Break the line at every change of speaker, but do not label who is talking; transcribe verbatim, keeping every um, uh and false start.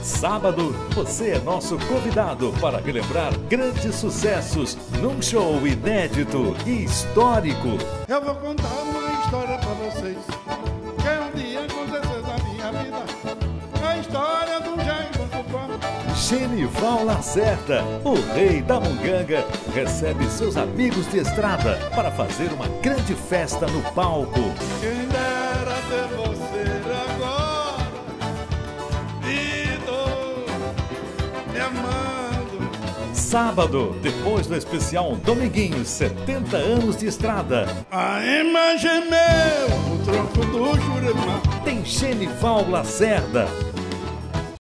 Sábado, você é nosso convidado para relembrar grandes sucessos num show inédito e histórico.
Eu vou contar uma história pra vocês, que um dia aconteceu na minha vida, a história do Jair Tupã.
Genival Lacerda, o rei da Munganga, recebe seus amigos de estrada para fazer uma grande festa no palco.
Quem dera ter você agora, vindo, me amando.
Sábado, depois do especial Dominguinhos, setenta anos de estrada.
A imagem meu, o tronco do Jurema.
Tem Genival Lacerda,